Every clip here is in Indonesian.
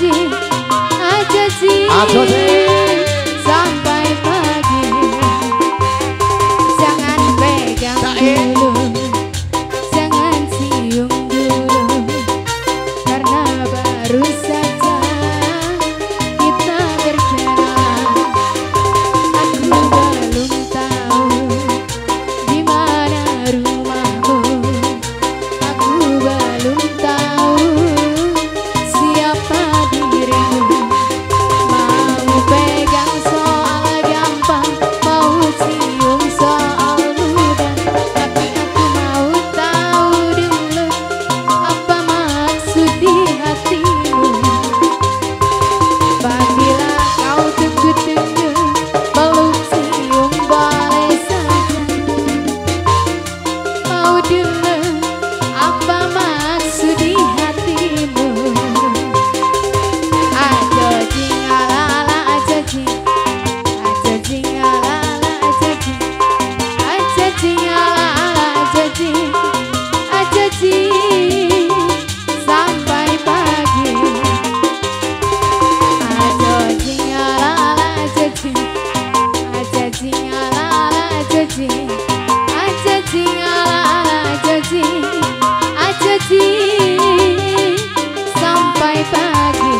sampai pagi. Jangan pegang dulu, jangan cium dulu, karena baru saja kita berkenalan. Aku belum tahu di mana rumahmu, aku belum tahu siapa dirimu. Mau pegang soal gampang, mau cium soal mudah, tapi aku mau tahu dulu apa maksud di hatimu. Apabila kau tunggu-tunggu, belum cium boleh saja. Mau dulu apa maksud di hatimu. Ajo jing ala-ala, ajo jing, ajo jing ala-ala, ajo jing, ajo jing ala-ala, ajo jing, ajo jing sampai pagi. Ajo jing ala-ala, ajo jing, ajo jing ala-ala, ajo jing, ajo jing ala-ala, ajo jing, ajo jing sampai pagi.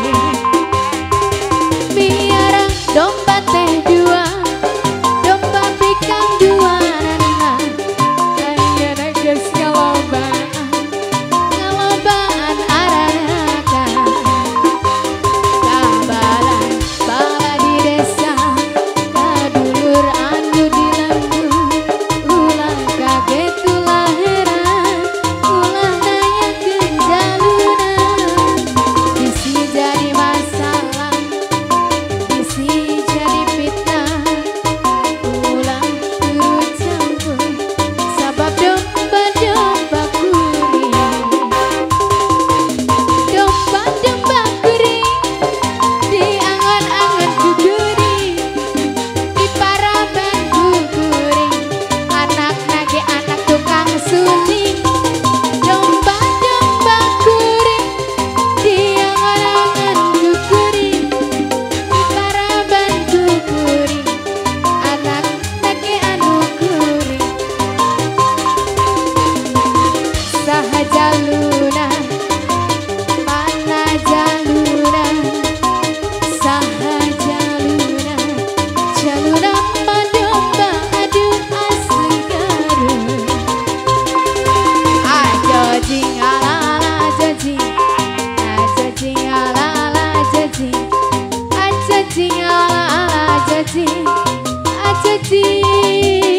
Biar domba teh dua, domba pikang dua nana. Ayeuna geus ngalobaan aranakan. Kabalan bala di desa, kadulur anu di lembu, ulah kaget ulah heran, ulah nanyakeun jalunan. Bisi jadi masalah, bisi jadi fitnah, ulah turut campur sabab domba-domba kuring. Domba-domba kuring di angan-angan kukuring, di paraban kukuring, anak nage anak tukang suling. Domba-domba kuring di angan-angan kukuring, di paraban kukuring, anak nage anu kuring. Saha jaluna, mana jaluna, saha jaluna, jaluna mah domba aduh asli garut. Ajo jing ala-ala, ajo jing, ajo jing ala-ala, ajo jing, ajo jing ala-ala, ajo jing, ajo jing